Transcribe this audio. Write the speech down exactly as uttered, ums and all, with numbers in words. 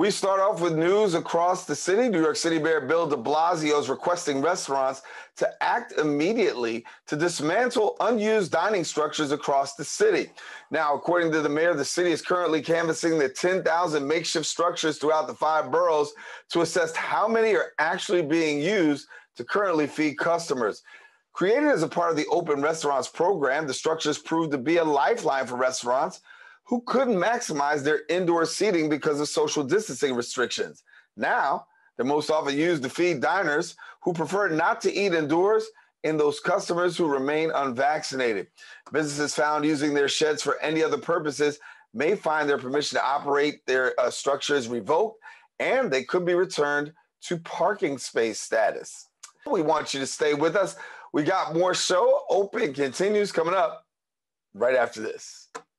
We start off with news across the city. New York City Mayor Bill de Blasio is requesting restaurants to act immediately to dismantle unused dining structures across the city. Now, according to the mayor, the city is currently canvassing the ten thousand makeshift structures throughout the five boroughs to assess how many are actually being used to currently feed customers. Created as a part of the Open Restaurants program, the structures proved to be a lifeline for restaurants who couldn't maximize their indoor seating because of social distancing restrictions. Now, they're most often used to feed diners who prefer not to eat indoors and those customers who remain unvaccinated. Businesses found using their sheds for any other purposes may find their permission to operate their uh, structures revoked, and they could be returned to parking space status. We want you to stay with us. We got more show. Open continues coming up right after this.